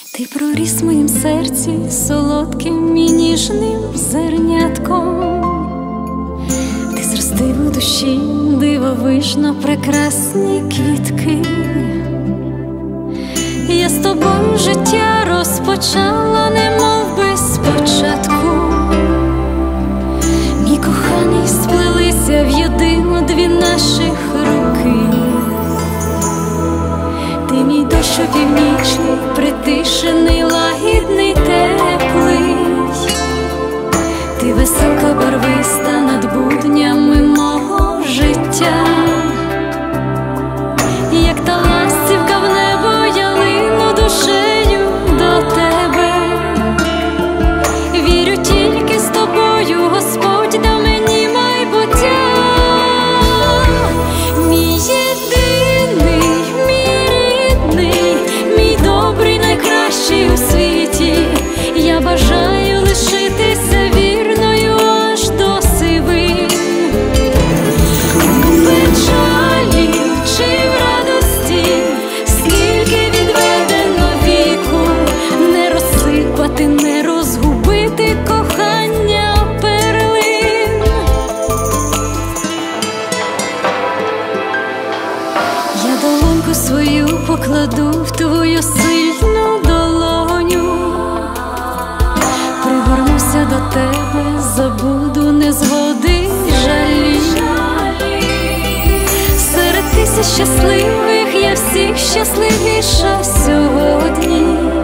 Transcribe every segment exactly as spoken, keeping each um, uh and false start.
Ти проріс в моїм серці солодким і ніжним зернятком. Ти зростив у душі дивовижно прекрасні квітки. Я з тобою життя розпочала, немов би спочатку. Мій коханий, сплелися в єдину дві наших руки. Ти мій дощ північний, притишений, лагідний, теплий. Ти веселка барвиста над буднями мого життя. Як та ластівка в небо, я лину душею до тебе. Вірю, тільки з тобою Господь дав мені майбуття. Мій єдиний, мій рідний, мій добрий, найкращий у світі. Я бажаю лишитися вірною аж до сивин. У печалі чи в радості, скільки відведено віку, не розсипати, не розгубити кохання перлин. Я долоньку свою покладу в твою сильну долоню. Пригорнуся до тебе, забуду незгоди, жалі. Серед тисяч щасливих я всіх щасливіша сьогодні.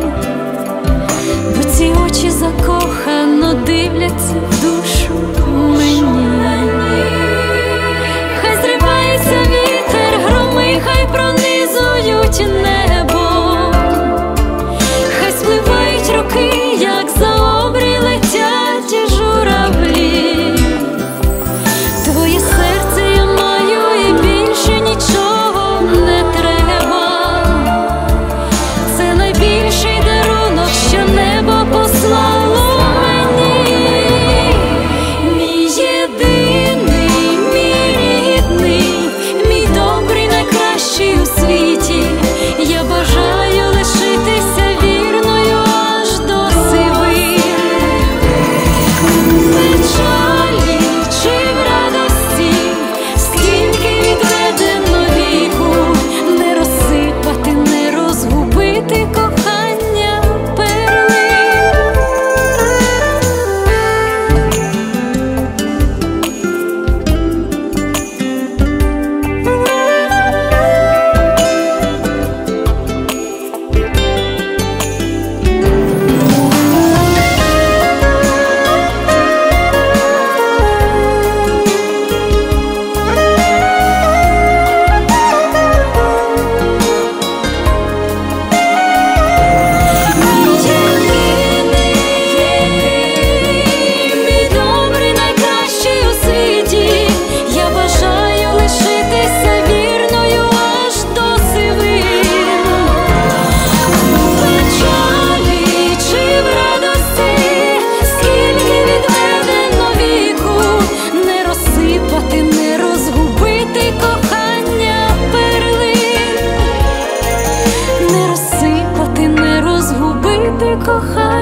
Бо ці очі закохано дивляться в душу мені. Хай зривається вітер, громи, хай пронизують небо. Хай спливають роки, як за обрій летять журавлі. Твоє серце я маю і більше нічого не треба. Це найбільший дарунок, що небо послало мені. Мій єдиний, мій рідний, мій добрий, найкращий у світі. Я бажаю лишитися вірною аж до сивин. У печалі чи в радості, скільки відведено віку, не розсипати, не розгубити кохання перлин. Мій добрий, найкращий у світі. Я бажаю лишитися вірною аж до сивин. У печалі чи в радості, скільки відведено віку, не розсипати, не розгубити кохання перлин. Не розсипати, не розгубити кохання.